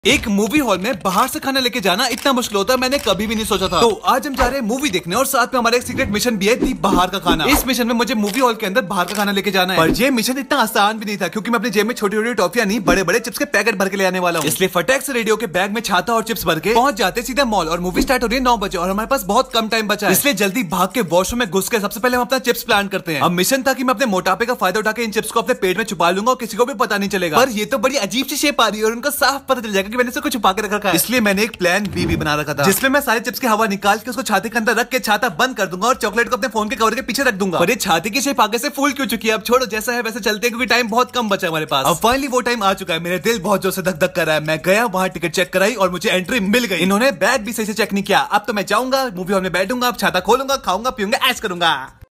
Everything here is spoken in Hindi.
एक मूवी हॉल में बाहर से खाना लेके जाना इतना मुश्किल होता है, मैंने कभी भी नहीं सोचा था। तो आज हम जा रहे हैं मूवी देखने और साथ में हमारा एक सीक्रेट मिशन भी है, थी बाहर का खाना। इस मिशन में मुझे मूवी हॉल के अंदर बाहर का खाना लेके जाना है, पर ये मिशन इतना आसान भी नहीं था क्योंकि मैं अपनी जेब में छोटी छोटी टॉफियां नहीं बड़े बड़े चिप्स के पैकेट भर के ले आने वाला हूँ। इसलिए फटाक से रेडियो के बैग में छाता और चिप्स भर के पहुंच जाते सीधा मॉल और मूवी स्टार्ट हो रही है 9 बजे और हमारे पास बहुत कम टाइम बचा है, इसलिए जल्दी भाग के वॉशरूम में घुस के सबसे पहले हम अपना चिप्स प्लान करते हैं। अब मिशन था कि मैं अपने मोटापे का फायदा उठा के इन चिप्स को अपने पेट में छुपा लूंगा और किसी को भी पता नहीं चलेगा। पर ये तो बड़ी अजीब सी शेप आ रही है और उनको साफ पता चल जाएगा कि मैंने इसे कुछ छुपा के रखा है। इसलिए मैंने एक प्लान बी भी बना रखा था, जिसमें मैं सारे चिप्स की हवा निकाल के उसको छाते के अंदर रख के छाता बंद कर दूंगा और चॉकलेट को अपने फोन के कवर के पीछे रख दूंगा। पर ये छाते की शेप आगे से फूल क्यों चुकी है? अब छोड़ो, जैसा है वैसे चलते हैं क्योंकि टाइम बहुत कम बचा है हमारे पास। अब फाइनली वो टाइम आ चुका है, मेरे दिल बहुत जोर से धक धक कर रहा है। मैं गया वहां, टिकट चेक कराई और मुझे एंट्री मिल गई। इन्होंने बैग भी सही से चेक नहीं किया। अब तो मैं जाऊंगा मूवी हॉल में, बैठूंगा, अब छाता खोलूंगा, खाऊंगा, पीऊंगा, ऐश करूंगा।